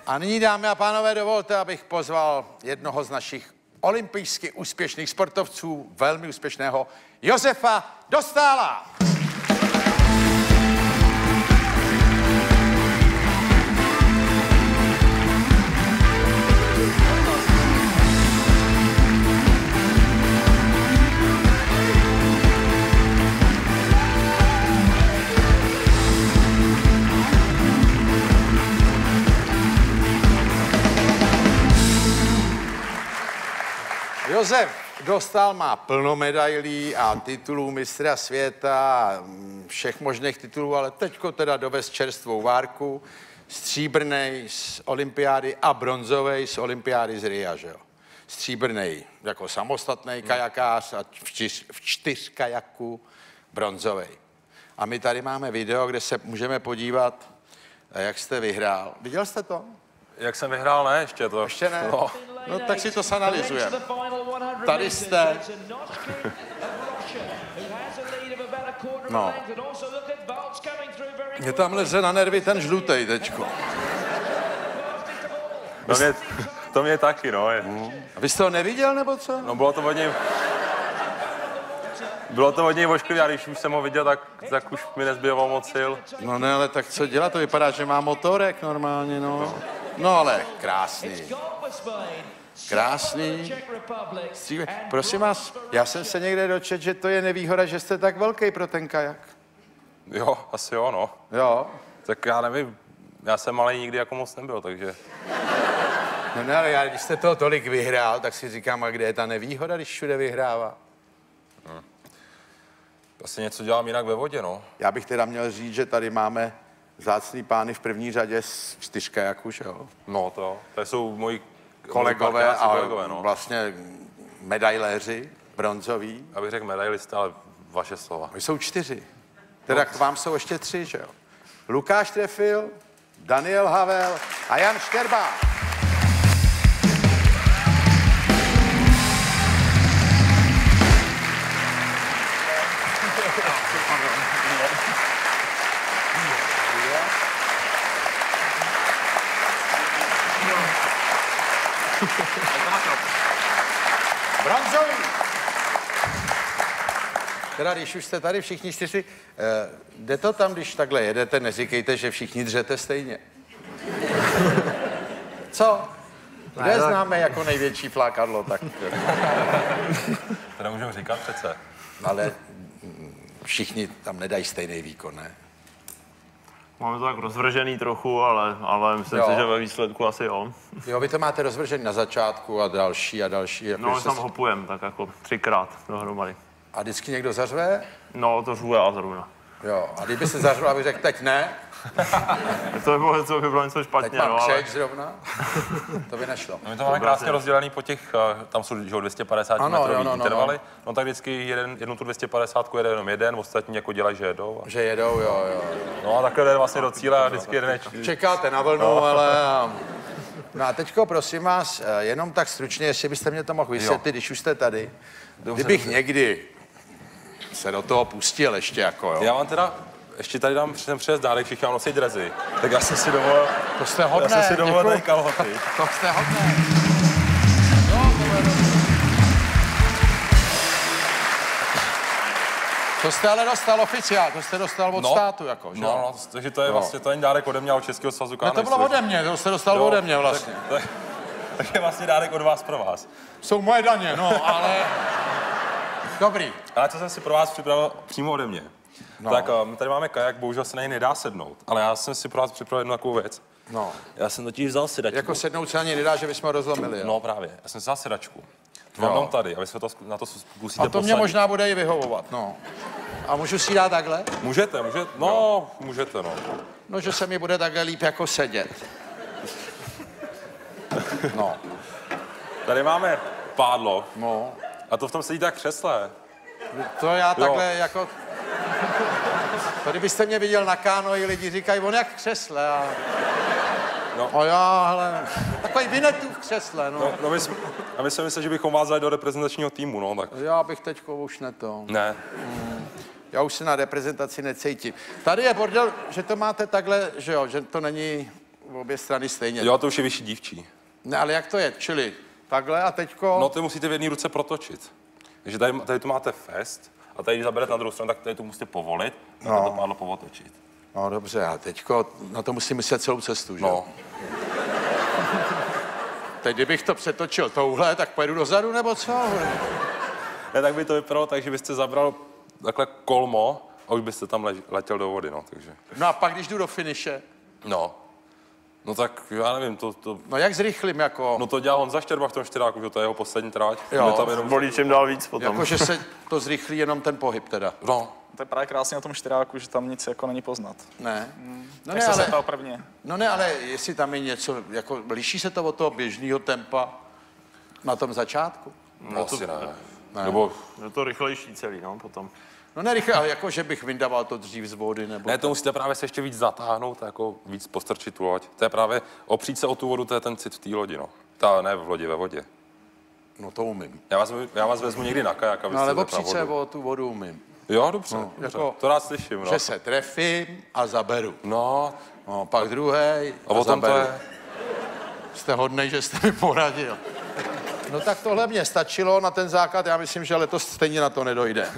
A nyní, dámy a pánové, dovolte, abych pozval jednoho z našich olympijsky úspěšných sportovců, velmi úspěšného Josefa Dostála. Josef Dostál má plno medailí a titulů mistra světa, všech možných titulů, ale teďko teda dovez čerstvou várku, stříbrnej z olympiády a bronzovej z olympiády z Ria, že jo. Stříbrnej jako samostatný kajakář a v čtyřkajaku bronzovej. A my tady máme video, kde se můžeme podívat, jak jste vyhrál. Viděl jste to? Jak jsem vyhrál, ne? Ještě to. Ještě ne? No tak si to zanalyzujeme. Tady jste. No. Mě tam leze na nervy ten žlutej teďko. To mě taky, no. A vy jste ho neviděl, nebo co? No bylo to od něj ošklivý, a když už jsem ho viděl, tak už mi nezbývalo moc sil. No ne, ale tak co dělat? To vypadá, že má motorek normálně, no. No ale krásný. Krásný. Prosím vás, já jsem se někde dočetl, že to je nevýhoda, že jste tak velký pro ten kajak. Jo, asi jo, no. Jo. Tak já nevím, já jsem malej nikdy jako moc nebyl, takže... No ne, ale já, když jste toho tolik vyhrál, tak si říkám, a kde je ta nevýhoda, když všude vyhrává? Asi něco dělám jinak ve vodě, no. Já bych teda měl říct, že tady máme vzácný pány v první řadě z čtyřkajaku, že jo? No to jsou moji kolegové a kolegové, no. vlastně medailéři, bronzoví. Abych řekl medailista, ale vaše slova. Vy jsou 4. Teda k vám jsou ještě 3, že jo? Lukáš Trefil, Daniel Havel a Jan Štěrbák. Bronzový. Teda, když už jste tady všichni 4, jde to tam, když takhle jedete, neříkejte, že všichni dřete stejně. Co? Kde známe jako největší flákadlo, tak... To nemůžeme říkat přece. Ale všichni tam nedají stejný výkon, ne? Máme to tak rozvržený trochu, ale myslím si, že ve výsledku asi jo. Jo, vy to máte rozvržený na začátku a další a další. Jako no, tam hopujem, tak jako 3krát dohromady. A vždycky někdo zařve? No, to řvu já zrovna. Jo, a kdyby se zařval, aby řekl, teď ne? To by bylo něco špatně, teď mám no, křeč zrovna? To by nešlo. No, my to máme krásně rozdělený po těch, tam jsou 250 metrový intervaly. No tak vždycky jednu tu 250 jede jenom jeden, ostatní jako dělají, že jedou. Že jedou, jo. No a takhle jde vlastně do cíle a vždycky jeden čekáte na vlnu, no. Ale... No a teďko, prosím vás, jenom tak stručně, jestli byste mě to mohl vysvětlit, když už jste tady. Kdybych někdy se do toho pustil ještě jako, jo. Já vám teda ještě tady dám přes dárek, všichni vám nosí drezy. Tak já jsem si dovolil... To jste hodné. Já jsem si dovolil tady kalhoty. To jste hodné. To jste ale dostal oficiál, to jste dostal od státu, jako, že? No, takže to je vlastně, to je dárek ode mě od Českého svazu kánoistů. No to bylo ode mě, to jste dostal ode mě vlastně. Tak je vlastně dárek od vás pro vás. Jsou moje daně, no, ale... Dobrý. Ale co jsem si pro vás připravil přímo ode mě. No. Tak my tady máme kajak, bohužel se na něj nedá sednout, ale já jsem si pro vás připravil jednu takovou věc. No. Já jsem totiž vzal sedačku. Jako sednout se ani nedá, že bychom ho rozlomili, jo? No právě, já jsem vzal sedačku. Mám tady, a vy se to na to zkusíte a to mě možná bude i vyhovovat, no. A můžu si dát takhle? Můžete, no, můžete, no. No, že se mi bude takhle líp jako sedět. No. Tady máme pádlo. No. A to v tom sedí tak křesle. To já takhle jako... To kdybyste mě viděl na kánoji, lidi říkají, on jak křesle a... No. A já, hele, takový Vinetův křesle, no. A my jsme mysleli, že bychom vás dali do reprezentačního týmu, no, tak. Já bych teďko už neto. Ne. Já už se na reprezentaci necítím. Tady je bordel, že to máte takhle, že jo, že to není obě strany stejně. Jo, to už je vyšší dívčí. Ne, ale jak to je? Čili takhle a teďko... No, ty musíte v jedné ruce protočit. Takže tady tu máte fest a tady, když zaberete na druhou stranu, tak tady tu musíte povolit a to pádlo povotočit. No dobře, a teďko na to musím myslet celou cestu, že? No. Teď kdybych to přetočil touhle, tak pojedu dozadu, nebo co? Ne, tak by to vypadalo tak, že byste zabral takhle kolmo a už byste tam letěl do vody, no, takže. No a pak, když jdu do finiše? No tak, já nevím, No jak zrychlím, jako? No to dělá Honza Štěrba v tom čtyráku, že to je jeho poslední tráť. Jo. Tam jenom... Bolí čím dál víc potom. Jako, že se to zrychlí jenom ten pohyb teda. No. To je právě krásně na tom čtyráku, že tam nic jako není poznat. Ne. No Tak se ptal prvně. No ne, ale jestli tam je něco, jako liší se to od toho běžného tempa na tom začátku? No asi ne. Nebo je to rychlejší celý, no, potom. No ne rychle, ale jako, že bych vyndával to dřív z vody, nebo... Ne, to musíte právě se ještě víc zatáhnout, jako víc postrčit tu loď. To je právě, opřít se o tu vodu, to je ten cit v té lodi, no. Ne v lodi, ve vodě. No to umím. Já vás vezmu někdy na kajak, abyste No ale na opřít se vodu. o tu vodu umím. Jo, dobře, No, dobře. jako, To rád slyším, no. Že se trefím a zaberu. No, No, pak druhej a o tom to zaberu. je. Jste hodnej, že jste mi poradil. No tak tohle mě stačilo na ten základ, já myslím, že letos stejně na to nedojde.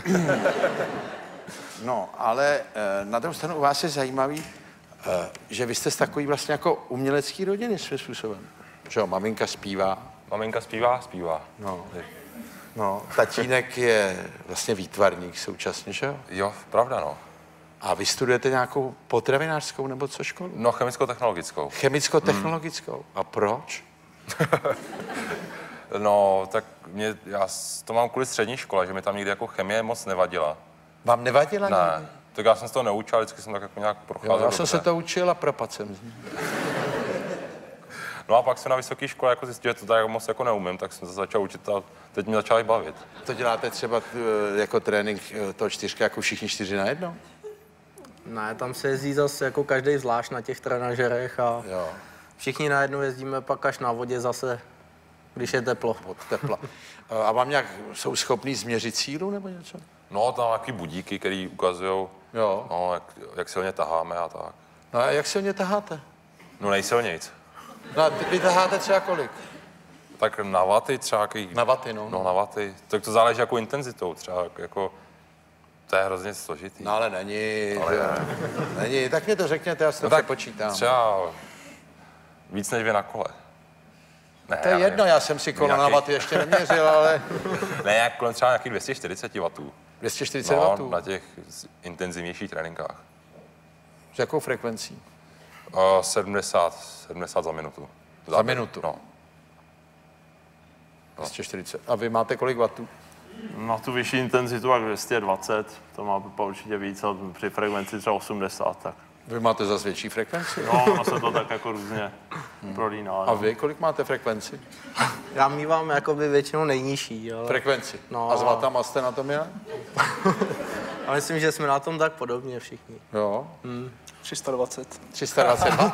No, ale na druhou stranu u vás je zajímavý, že vy jste z takový vlastně jako umělecký rodiny svým způsobem. Že jo, maminka zpívá. Maminka zpívá? No, tatínek je vlastně výtvarník současně, že jo? Jo, pravda, no. A vy studujete nějakou potravinářskou nebo co školu? No, chemicko-technologickou. Chemicko-technologickou. A proč? No, tak já to mám kvůli střední škole, že mi tam nikdy jako chemie moc nevadila. Vám nevadila Ne, nikdy? tak já jsem z toho neučil, vždycky jsem tak jako nějak procházel. Jo, já jsem dobře. se to učil a propadl jsem z ní. No a pak jsem na vysoké škole jako zjistil, že to tak moc jako neumím, tak jsem se začal učit a teď mě začalo bavit. To děláte třeba jako trénink toho 4 jako všichni 4 najednou? Ne, tam se jezdí zase jako každý zvlášť na těch trenažerech a Jo, všichni najednou jezdíme pak až na vodě zase, když je teplo. od tepla. A vám nějak jsou schopný změřit sílu nebo něco? No, tam nějaký budíky, který ukazují, Jo. no, jak silně taháme a tak. No a jak silně taháte? No nejsilnějc. No a vy taháte třeba kolik? Tak na vaty třeba Na vaty, no. No na vaty. Tak to záleží jako intenzitou třeba, jako to je hrozně složitý. No ale není, není. Tak mě to řekněte, já si to tak počítám. třeba víc než 2 na kole. Ne, To je já jedno, nevím. já jsem si kolo na Nějaký- vaty ještě neměřil, ale Ne, jak kolem třeba nějakých 240 watů. 240 No, watů. na těch intenzivnějších tréninkách. S jakou frekvencí? 70 za minutu. Za minutu? No. 240. A vy máte kolik watů? Na tu vyšší intenzitu jak 220, to má určitě víc, a při frekvenci třeba 80, tak. Vy máte zase větší frekvenci? No, ono se to tak jako různě prolíná. A vy kolik máte frekvenci? Já mívám jakoby většinou nejnižší, ale, Frekvenci. No. A s vatama jste na tom jak? ale myslím, že jsme na tom tak podobně všichni. Jo. 320. 322.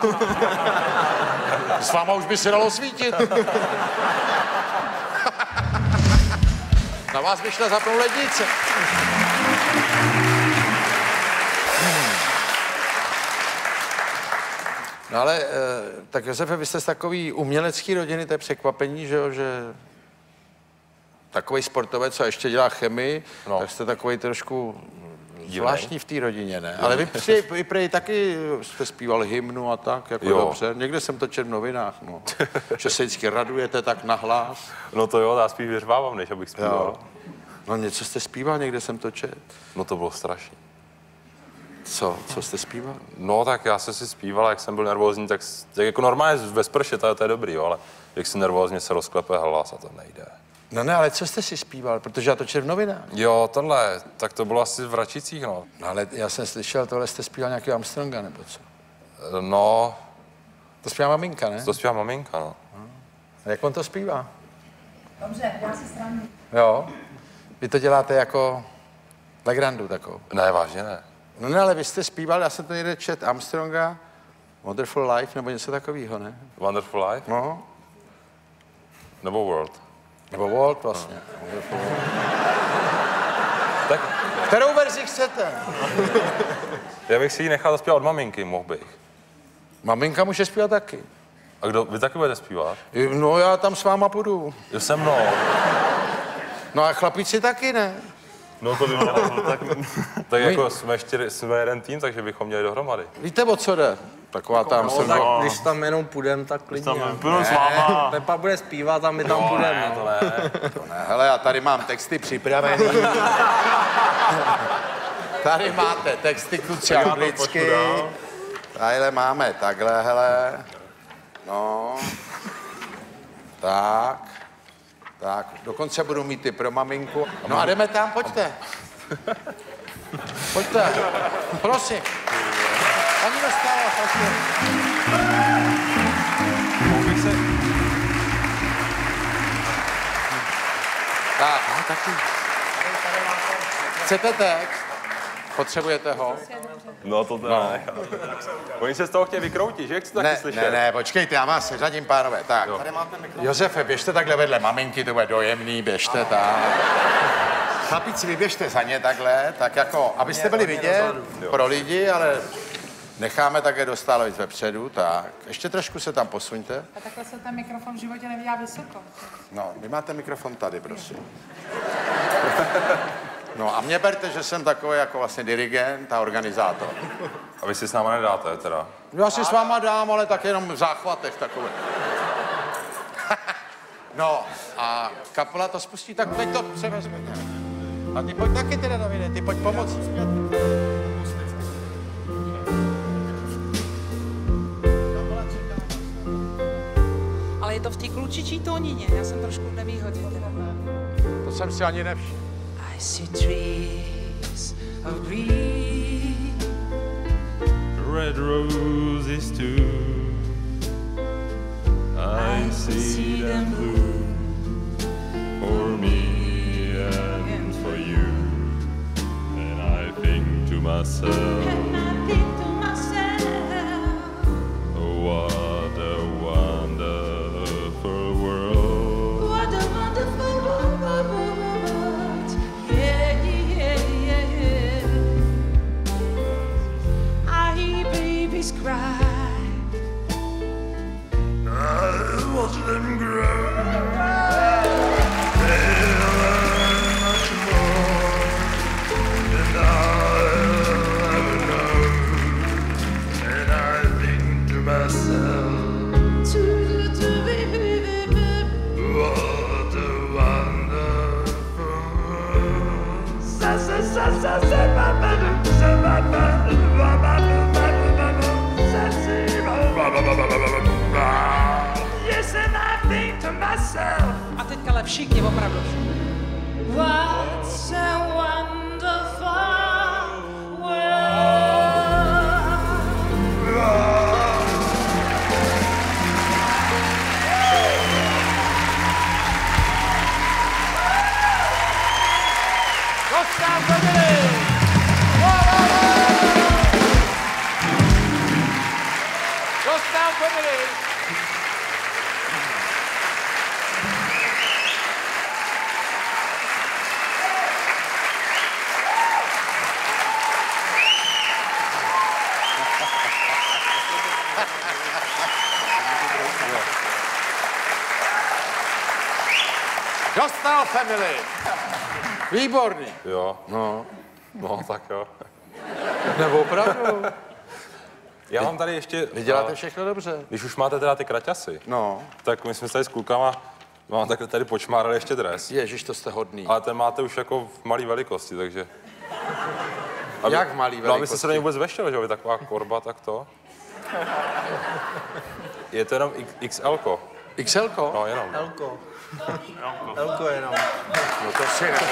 S váma už by se dalo svítit. Na vás by šla zapnout lednice. No ale, tak Josefe, vy jste z takový umělecký rodiny, to je překvapení, že jo, že takový sportovec, co ještě dělá chemii, No. tak jste takový trošku zvláštní v té rodině, ne? Ale vy prej taky jste zpíval hymnu a tak, jako Jo. dobře. Někde jsem to četl v novinách, no. Že se vždycky radujete tak nahlas. No to jo, já spíš vyřvávám, než abych zpíval. Jo. No něco jste zpíval, někde jsem to četl. No to bylo strašný. Co jste zpíval? No tak já jsem si zpíval, jak jsem byl nervózní, tak jako normálně ve sprše, to je dobrý, jo, ale jak si nervózně se rozklepe hlas a to nejde. No ne, ale co jste si zpíval, protože já to četl v novinách. Jo, tohle, tak to bylo asi v Račicích, no. No ale já jsem slyšel, tohle jste zpíval nějaký Armstronga, nebo co? No, To zpívá maminka, ne? to zpívá maminka, no. A jak on to zpívá? Dobře, já si srandu. Jo. Vy to děláte jako legrandu takovou. Ne, vážně ne. No ne, ale vy jste zpíval, já jsem to někde čet, Armstronga, Wonderful Life, nebo něco takového, ne? Wonderful Life? No, Nebo World? nebo Walt vlastně. Wonderful World. Tak Kterou verzi chcete? já bych si ji nechal zaspívat od maminky, mohl bych. Maminka může zpívat taky. A kdo, vy taky budete zpívat? No já tam s váma půjdu. Jo, se mnou. No a chlapíci taky ne. No to by bylo tak jako jsme jeden tým, takže bychom měli dohromady. Víte, o co jde? Taková tam jsem... Tak když tam jenom půjdem, tak klidně. Půjdu s váma. Pepa bude zpívat a my tam půjdeme. To ne. To ne. Hele, já tady mám texty připravený. Tady máte texty kluci anglicky. Tadyhle máme takhle, hele. No. Tak. Tak, dokonce budu mít ty pro maminku. No a jdeme tam, pojďte. Pojďte, prosím. Ani dostala, prosím. Tak, no, taky. Chcete text? Potřebujete ho? No to teda ne. Oni se z toho chtějí vykroutit, že? Jak to taky slyšet? Ne, počkejte, já vás seřadím, pánové. Tak, tady máte mikrofon. Josefe, běžte takhle vedle maminky, to bude dojemný, běžte tak. Chlapíci, vy běžte za ně takhle, tak jako, abyste byli vidět pro lidi, ale necháme také dostále víc vepředu, tak. Ještě trošku se tam posuňte. A takhle se ten mikrofon v životě nevydělá vysoko. No, vy máte mikrofon tady, prosím. No a mě berte, že jsem takový jako vlastně dirigent a organizátor. A vy si s náma nedáte teda? Já si s váma dám, ale tak jenom v záchvatech takové. No a kapela to spustí, tak teď to převezmete. A ty pojď taky teda, Davide, ty pojď pomoct. Ale je to v té klučičí tónině, já jsem trošku v nevýhodě teda. To jsem si ani nevšiml. I see trees of green, Red roses too. I see them bloom for me and for you. And I think to myself, and I think to myself, what a wonderful world. what a wonderful world. Yeah, yeah, yeah, yeah. I hear babies cry. I watch them grow. They learn much more than I'll ever know. And I think to myself, what a wonderful world. Yes, and I think to myself, A teďka ale všichni opravdu. what's a wonderful world. Dostal family! Dostal family! Dostal family! Výborný. Jo. No, No tak jo. nebo opravdu. Já mám tady ještě... Vy děláte všechno dobře. Když už máte teda ty kraťasy, No, tak my jsme tady s klukama, mám takhle tady počmárali ještě dres. ježiš, to jste hodný. Ale ten máte už jako v malé velikosti, takže... Jak v malý No, abyste se velikosti? do něj vůbec veštěli, že jo, vy taková korba, tak to. Je to jenom XL-ko. XL-ko? No, jenom. Elko. Elko jenom. No to si ne.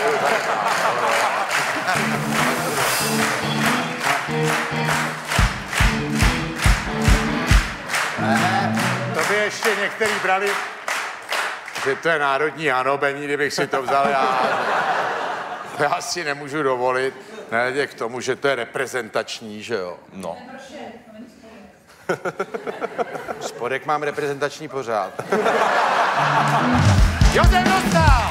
To by ještě některý brali, že to je národní hanobení, kdybych si to vzal já. Já si nemůžu dovolit, nehledě k tomu, že to je reprezentační, že jo. No. Spodek mám reprezentační pořád. Josef Dostal!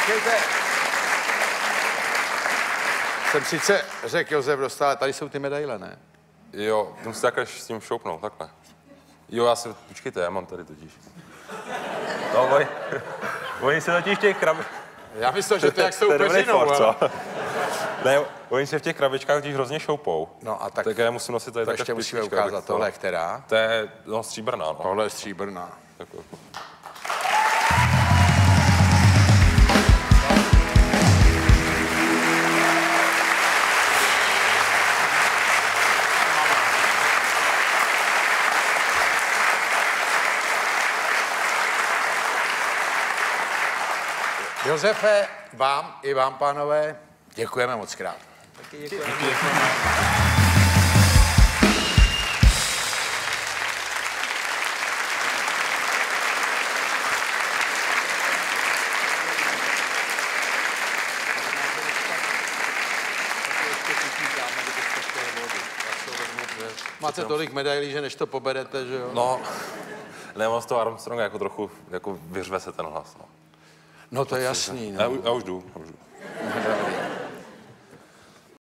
Počkejte. Jsem sice řekl Josef Dostál, ale tady jsou ty medaile, ne? Jo, ty musíte takhle s tím šoupnout, takhle. Jo, počkejte, já mám tady totiž. No, oni se totiž těch Já myslím, že to jak s tou peřinou, ale... Ne, oni se v těch krabičkách totiž hrozně šoupou. No a tak já musím nosit tady to ještě musíme ukázat. Tohle, která? To je stříbrná, no. Tohle je stříbrná. Takové. Josefe, vám i vám, pánové, děkujeme moc krát. Taky děkujeme. Máte tolik medailí, že než to poberete, že jo? No, nemám z toho Armstronga jako trochu, jako vyřve se ten hlas, no. No to je jasný, no. Já už jdu.